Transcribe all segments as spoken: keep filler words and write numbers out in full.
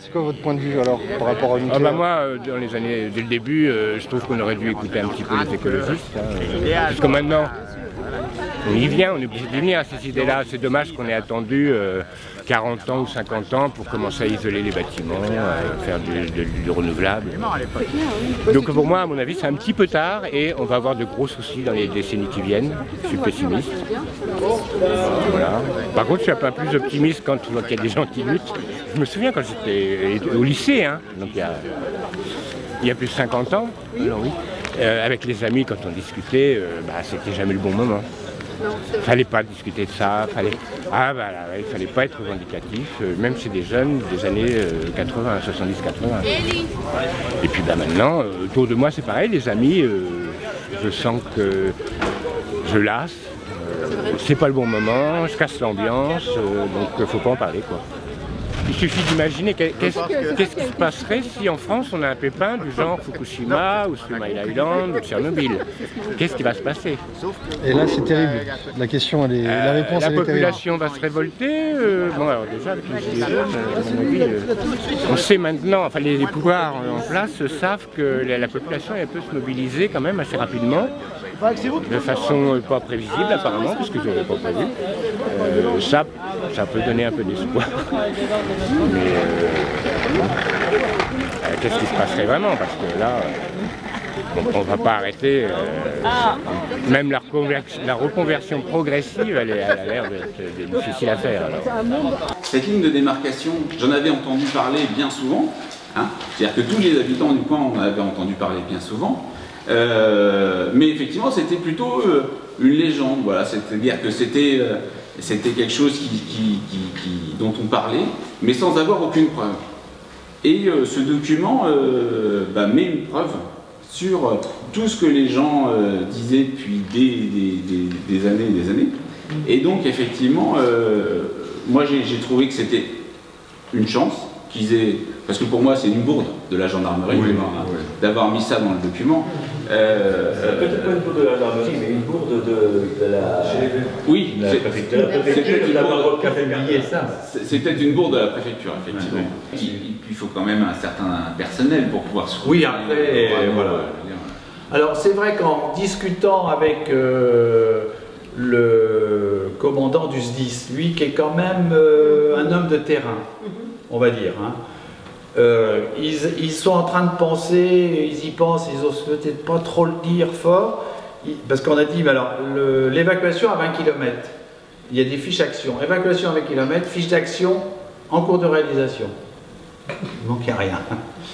C'est quoi votre point de vue alors par rapport au nucléaire? Ah bah moi, dans les années, dès le début, euh, je trouve qu'on aurait dû écouter un petit peu les écologistes. Hein, euh, parce que maintenant, on y vient, on est obligé d'y venir à ces idées-là. C'est dommage qu'on ait attendu euh, quarante ans ou cinquante ans pour commencer à isoler les bâtiments, à faire du, du, du renouvelable. Donc pour moi, à mon avis, c'est un petit peu tard et on va avoir de gros soucis dans les décennies qui viennent. Je suis pessimiste. Voilà. Par contre, je suis un peu plus optimiste quand je vois qu'il y a des gens qui luttent. Je me souviens quand j'étais au lycée, hein, donc il y, a, il y a plus de cinquante ans, alors oui, euh, avec les amis, quand on discutait, euh, bah, c'était jamais le bon moment. Il ne fallait pas discuter de ça, fallait... Ah bah là, il ne fallait pas être revendicatif, euh, même chez des jeunes des années euh, quatre-vingts, soixante-dix quatre-vingts. Et puis bah, maintenant, euh, autour de moi c'est pareil, les amis, euh, je sens que je lasse, euh, c'est pas le bon moment, je casse l'ambiance, euh, donc il ne faut pas en parler quoi. Il suffit d'imaginer qu'est-ce qu'est-ce qui se passerait si en France on a un pépin du genre Fukushima ou Smile Island ou Tchernobyl. Qu'est-ce qui va se passer? Et là c'est terrible, la question, elle est, euh, la réponse La elle est population va se révolter. Euh, bon alors déjà avec les gilets jaunes, à mon avis, euh, on sait maintenant, enfin les, les pouvoirs en place savent que la, la population elle peut se mobiliser quand même assez rapidement. De façon pas prévisible apparemment, puisque je n'avais pas prévu. Euh, ça, ça peut donner un peu d'espoir. Mais euh, euh, qu'est-ce qui se passerait vraiment? Parce que là, on ne va pas arrêter. Euh, même la reconversion, la reconversion progressive, elle, elle a l'air d'être difficile à faire. Alors. Cette ligne de démarcation, j'en avais entendu parler bien souvent. Hein, c'est-à-dire que tous les habitants du coin en avaient entendu parler bien souvent. Euh, mais effectivement c'était plutôt euh, une légende, voilà, c'est-à-dire que c'était euh, c'était quelque chose qui, qui, qui, qui, dont on parlait, mais sans avoir aucune preuve. Et euh, ce document euh, bah, met une preuve sur euh, tout ce que les gens euh, disaient depuis des, des, des, des années et des années. Et donc effectivement, euh, moi j'ai trouvé que c'était une chance qu'ils aient... Parce que pour moi, c'est une bourde de la gendarmerie oui, d'avoir oui. mis ça dans le document. Euh, c'est peut-être pas une bourde de la gendarmerie, mais une bourde de, de la... Oui, c'est peut-être une bourde de la préfecture, effectivement. Ouais. Il, il faut quand même un certain personnel pour pouvoir se... Oui, après, euh, voilà. Alors, c'est vrai qu'en discutant avec euh, le commandant du S D I S, lui qui est quand même euh, un homme de terrain, on va dire, hein, Euh, ils, ils sont en train de penser, ils y pensent, ils osent peut-être pas trop le dire fort, ils, parce qu'on a dit, alors l'évacuation à vingt kilomètres, il y a des fiches d'action, évacuation à vingt kilomètres, fiches d'action en cours de réalisation. Il manque à rien.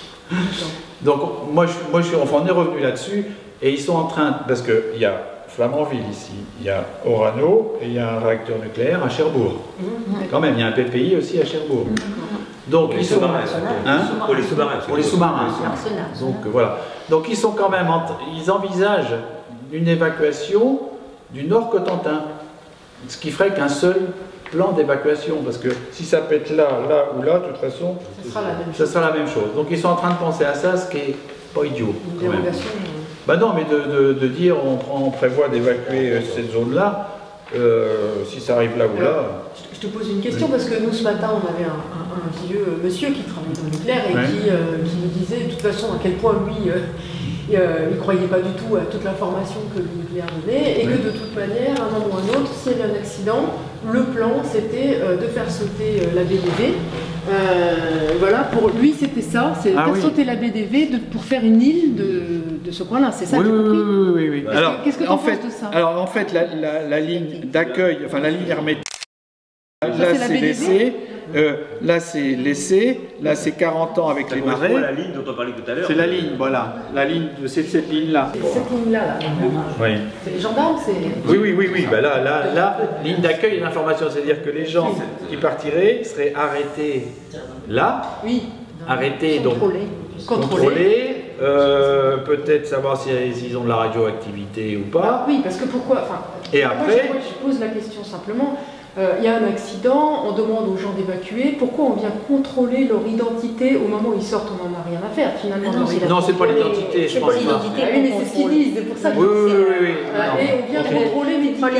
Donc moi, je, moi je suis, enfin, on est revenu là-dessus, et ils sont en train, parce qu'il y a Flamanville ici, il y a Orano, et il y a un réacteur nucléaire à Cherbourg. Quand même, il y a un P P I aussi à Cherbourg. Donc ils sont hein pour les sous-marins. Pour les sous-marins. Donc voilà. Donc ils sont quand même, en, ils envisagent une évacuation du Nord Cotentin, ce qui ferait qu'un seul plan d'évacuation, parce que si ça peut être là, là ou là, de toute façon, ça sera la même, ça sera la même chose. Donc ils sont en train de penser à ça, ce qui est pas idiot. Une dérogation. Bah non, mais de, de, de dire on, prend, on prévoit d'évacuer cette zone-là. Euh, si ça arrive là ou là... Je te pose une question parce que nous ce matin on avait un, un, un vieux monsieur qui travaillait dans le nucléaire et ouais. qui, euh, qui nous disait de toute façon à quel point lui euh, euh, il ne croyait pas du tout à toute l'information que le nucléaire donnait et ouais. que de toute manière, à un moment ou à un autre, s'il y avait un accident, le plan c'était euh, de faire sauter euh, la B D V. Euh, voilà, pour lui c'était ça, c'est ah, faire oui. sauter la B D V de, pour faire une île de, de ce coin-là, c'est ça oui, que oui, compris oui, oui, oui. Alors, qu'est-ce que tu en penses fait, de ça? Alors en fait, la, la, la ligne d'accueil, enfin la ligne hermétique, là c'est laissé, euh, là c'est laissé, là c'est quarante ans avec les marais. C'est la ligne dont on parlait tout à l'heure. C'est la ligne, voilà, la ligne, c'est cette ligne-là. C'est cette ligne-là, là. Oui. C'est les gendarmes, c'est... Oui, oui, oui, oui, ben là, là, là, ligne d'accueil et d'information, c'est-à-dire que les gens qui partiraient seraient arrêtés là, oui. arrêtés, donc contrôlés, contrôlés euh, peut-être savoir s'ils si, si ont de la radioactivité ou pas. Ah, oui, parce que pourquoi, enfin, et moi, après, je, moi, je pose la question simplement. Il euh, y a un accident, on demande aux gens d'évacuer, pourquoi on vient contrôler leur identité au moment où ils sortent, on n'en a rien à faire finalement. Ah non, non c'est pas l'identité, je pense pas. Ah, oui, mais c'est ce qu'ils disent, c'est pour ça que oui, oui, oui, oui, euh, et on vient contrôler médicalement.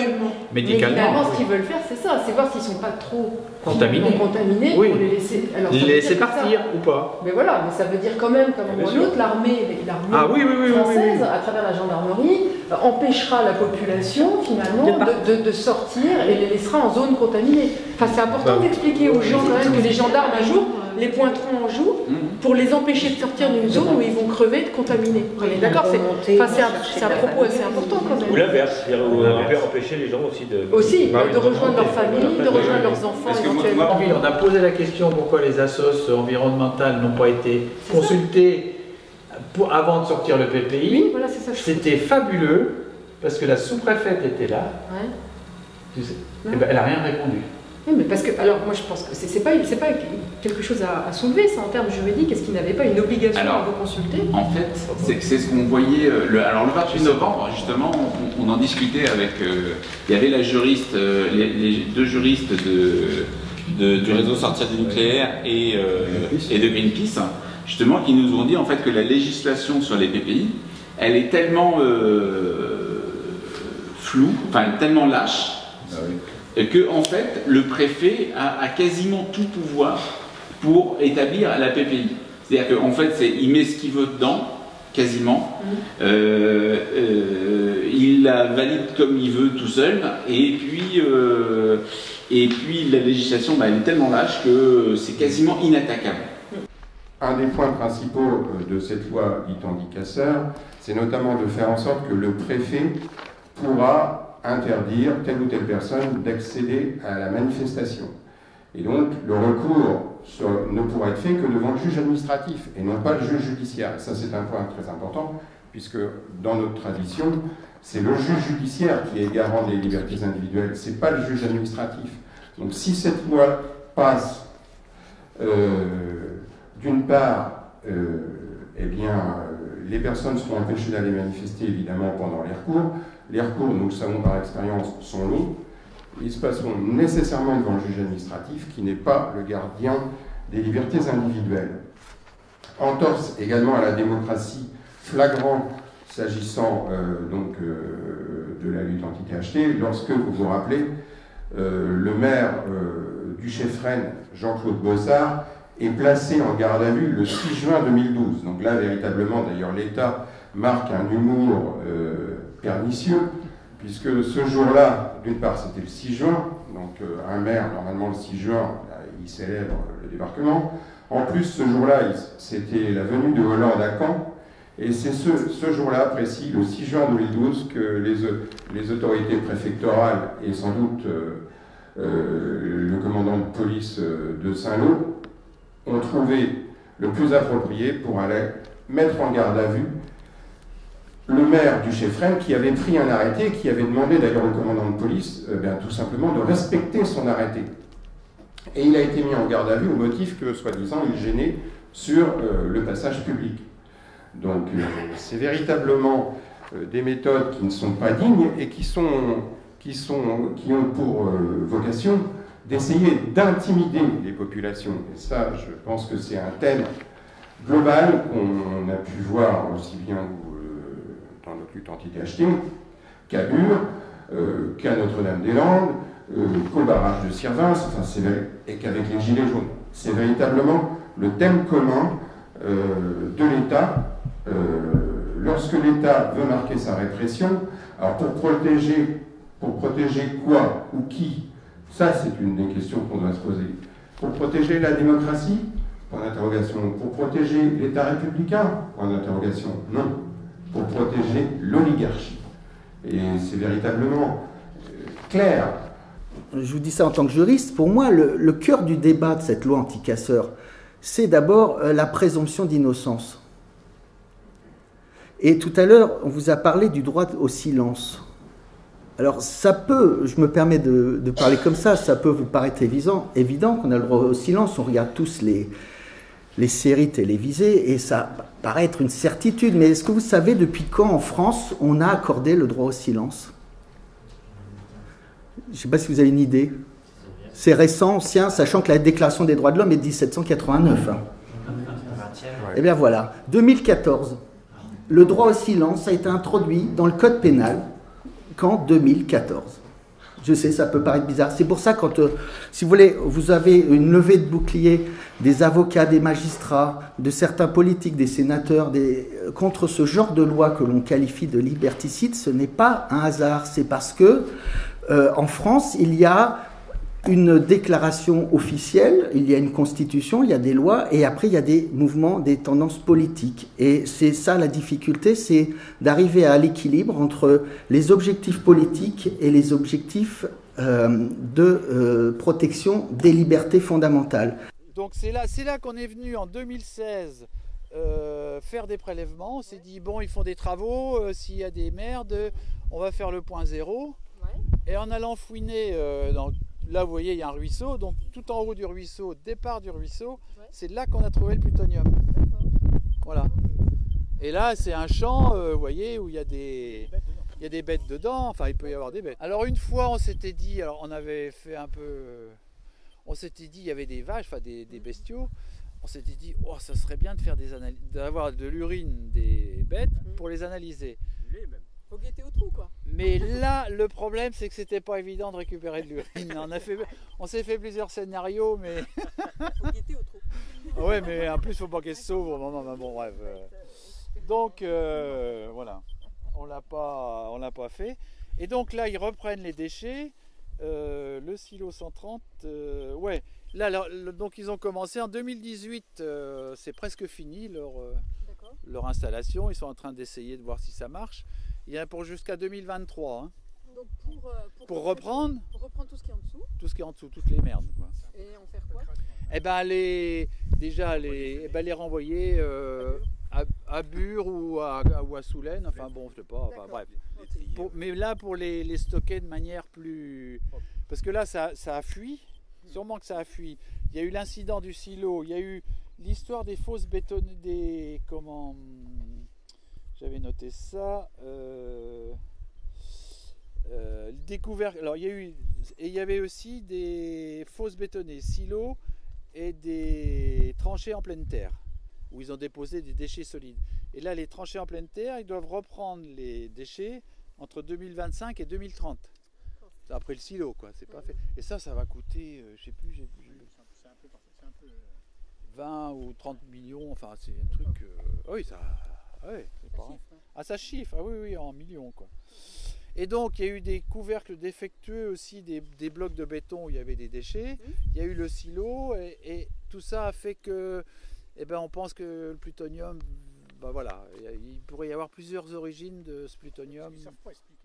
médicalement. Médicalement, oui. ce qu'ils veulent faire, c'est ça, c'est voir s'ils ne sont pas trop Contaminés. contaminés Oui. pour les laisser, alors, Les ça veut laisser dire que partir ça- ou pas. Mais voilà, mais ça veut dire quand même qu'à un Bien moment ou sûr. l'autre, l'armée l'armée Ah oui, oui, oui, oui, française, oui, oui. à travers la gendarmerie, euh, empêchera la population finalement De de, partir. de- de sortir et les laissera en zone contaminée. Enfin, c'est important Bah, d'expliquer aux gens quand même que les gendarmes un jour les pointeront en joue pour les empêcher de sortir d'une zone où ils vont crever de contaminés. Vous voyez, d'accord, c'est Remonter, enfin, c'est un, chercher c'est un de la propos famille. assez important quand Ou même. l'inverse, c'est-à-dire on peut empêcher les gens aussi de... Aussi, Bah oui, de rejoindre leur famille, de rejoindre leurs enfants Parce que moi- éventuellement. Oui, on a posé la question pourquoi les assos environnementales n'ont pas été consultées pour, avant de sortir le P P I. Oui, voilà, c'est ça. je- C'était fabuleux parce que la sous-préfète était là. Ouais. Tu sais, eh ben, elle n'a rien répondu. Oui, mais parce que, alors moi je pense que c'est c'est pas, c'est pas quelque chose à, à soulever, ça en termes juridiques, est-ce qu'ils n'avaient pas une obligation Alors, à vous consulter? En fait, c'est c'est ce qu'on voyait. euh, Le, alors le vingt-huit novembre, justement, on, on en discutait avec. euh, il y avait la juriste, euh, les, les deux juristes de, de- du réseau Sortir du nucléaire et, euh, et de Greenpeace, justement, qui nous ont dit en fait que la législation sur les P P I, elle est tellement euh, floue, enfin tellement lâche. Que en fait le préfet a, a quasiment tout pouvoir pour établir la P P I. C'est-à-dire qu'en fait c'est, il met ce qu'il veut dedans, quasiment, euh, euh, il la valide comme il veut tout seul, et puis, euh, et puis la législation bah, elle est tellement lâche que c'est quasiment inattaquable. Un des points principaux de cette loi dite anti-casseurs, c'est notamment de faire en sorte que le préfet pourra interdire telle ou telle personne d'accéder à la manifestation. Et donc, le recours sur, ne pourra être fait que devant le juge administratif et non pas le juge judiciaire. Et ça, c'est un point très important, puisque dans notre tradition, c'est le juge judiciaire qui est garant des libertés individuelles, c'est pas le juge administratif. Donc, si cette loi passe, euh, d'une part, euh, eh bien, euh, les personnes seront empêchées d'aller manifester, évidemment, pendant les recours. Les recours, nous le savons par expérience, sont longs. Ils se passeront nécessairement devant le juge administratif, qui n'est pas le gardien des libertés individuelles. Entorse également à la démocratie flagrant s'agissant euh, donc euh, de la lutte anti-T H T, lorsque, vous vous rappelez, euh, le maire euh, du Chef-Rennes, Jean-Claude Bossard, est placé en garde à vue le six juin deux mille douze. Donc là, véritablement, d'ailleurs, l'État marque un humour euh, pernicieux, puisque ce jour-là, d'une part, c'était le six juin, donc euh, un maire, normalement le six juin, là, il célèbre le débarquement. En plus, ce jour-là, c'était la venue de Hollande à Caen, et c'est ce, ce jour-là précis, le six juin deux mille douze, que les, les autorités préfectorales et sans doute euh, euh, le commandant de police de Saint-Lô ont trouvé le plus approprié pour aller mettre en garde à vue le maire du Chef-Rennes qui avait pris un arrêté, qui avait demandé d'ailleurs au commandant de police, euh, bien, tout simplement, de respecter son arrêté. Et il a été mis en garde à vue au motif que, soi-disant, il gênait sur euh, le passage public. Donc, euh, c'est véritablement euh, des méthodes qui ne sont pas dignes et qui, sont, qui, sont, qui ont pour euh, vocation d'essayer d'intimider les populations. Et ça, je pense que c'est un thème global qu'on a pu voir aussi bien dans notre lutte anti-T H T, qu'à Bure, euh, qu'à Notre-Dame-des-Landes, euh, qu'au barrage de Sirvins, enfin, et qu'avec les Gilets jaunes. C'est véritablement le thème commun euh, de l'État. Euh, lorsque l'État veut marquer sa répression, alors pour protéger, pour protéger quoi ou qui, ça c'est une des questions qu'on doit se poser. Pour protéger la démocratie, point d'interrogation. Pour protéger l'État républicain, point d'interrogation. Non. Pour protéger l'oligarchie. Et c'est véritablement euh, clair. Je vous dis ça en tant que juriste. Pour moi, le, le cœur du débat de cette loi anti-casseurs, c'est d'abord euh, la présomption d'innocence. Et tout à l'heure, on vous a parlé du droit au silence. Alors ça peut, je me permets de, de parler comme ça, ça peut vous paraître évident, évident qu'on a le droit au silence, on regarde tous les... les séries télévisées, et ça paraît être une certitude. Mais est-ce que vous savez depuis quand en France on a accordé le droit au silence? Je ne sais pas si vous avez une idée. C'est récent, ancien, sachant que la Déclaration des droits de l'homme est de mille sept cent quatre-vingt-neuf. Hein. Eh bien voilà, deux mille quatorze. Le droit au silence a été introduit dans le Code pénal qu'en deux mille quatorze. Je sais, ça peut paraître bizarre. C'est pour ça, quand, euh, si vous voulez, vous avez une levée de bouclier des avocats, des magistrats, de certains politiques, des sénateurs, des, euh, contre ce genre de loi que l'on qualifie de liberticide, ce n'est pas un hasard. C'est parce que, euh, en France, il y a une déclaration officielle, il y a une constitution, il y a des lois, et après il y a des mouvements, des tendances politiques. Et c'est ça la difficulté, c'est d'arriver à l'équilibre entre les objectifs politiques et les objectifs euh, de euh, protection des libertés fondamentales. Donc c'est là, c'est là qu'on est venu en deux mille seize euh, faire des prélèvements. On s'est dit, bon, ils font des travaux, euh, s'il y a des merdes, on va faire le point zéro. Et en allant fouiner euh, dans... Là, vous voyez, il y a un ruisseau, donc tout en haut du ruisseau, départ du ruisseau, ouais. C'est là qu'on a trouvé le plutonium. Voilà. Et là, c'est un champ, euh, vous voyez, où il y a des, il y a des bêtes dedans. Enfin, il peut y avoir des bêtes. Alors une fois, on s'était dit, alors on avait fait un peu, on s'était dit, il y avait des vaches, enfin des, des bestiaux. On s'était dit, oh, ça serait bien de faire des analyses, d'avoir de l'urine des bêtes pour les analyser. Faut guetter au trou, quoi. Mais là, le problème, c'est que c'était pas évident de récupérer de l'urine. On a fait, on s'est fait plusieurs scénarios, mais. Faut guetter au trou. Ouais, mais en plus, faut pas qu'elle se sauve au moment. Mais bon, bref. Donc, euh, voilà. On l'a pas, on l'a pas fait. Et donc là, ils reprennent les déchets. Euh, le silo cent trente, euh, ouais. Là, là, donc ils ont commencé en deux mille dix-huit. Euh, c'est presque fini leur, euh, leur installation. Ils sont en train d'essayer de voir si ça marche. Il y a pour jusqu'à deux mille vingt-trois. Hein. Donc pour, euh, pour, pour, reprendre, pour reprendre tout ce qui est en dessous. Tout ce qui est en dessous, toutes les merdes. Quoi. Et en faire quoi? Eh ben les, déjà les, eh ben, les renvoyer euh, à, à Bure ou à, ou à Soulaine. Enfin bon, je sais pas. Enfin, bref. Pour, mais là pour les, les stocker de manière plus, parce que là ça, ça a fui. Sûrement que ça a fui. Il y a eu l'incident du silo. Il y a eu l'histoire des fausses bétonnées, des comment. J'avais noté ça. Euh, euh, découvert. Alors il y a eu et il y avait aussi des fausses bétonnées, silos et des tranchées en pleine terre où ils ont déposé des déchets solides. Et là, les tranchées en pleine terre, ils doivent reprendre les déchets entre deux mille vingt-cinq et deux mille trente. C'est après le silo, quoi. C'est pas fait. Et ça, ça va coûter, euh, je sais plus, j'ai c'est un peu, c'est un peu vingt ou trente millions. Enfin, c'est un truc. Euh, oui, ça. Ouais, c'est pas chiffre, hein. Ah, ça chiffre, ah oui, oui, en millions, quoi. Et donc, il y a eu des couvercles défectueux aussi, des, des blocs de béton où il y avait des déchets. Mmh. Il y a eu le silo, et, et tout ça a fait que, eh ben, on pense que le plutonium, ben voilà, il pourrait y avoir plusieurs origines de ce plutonium. Ils savent pas expliquer.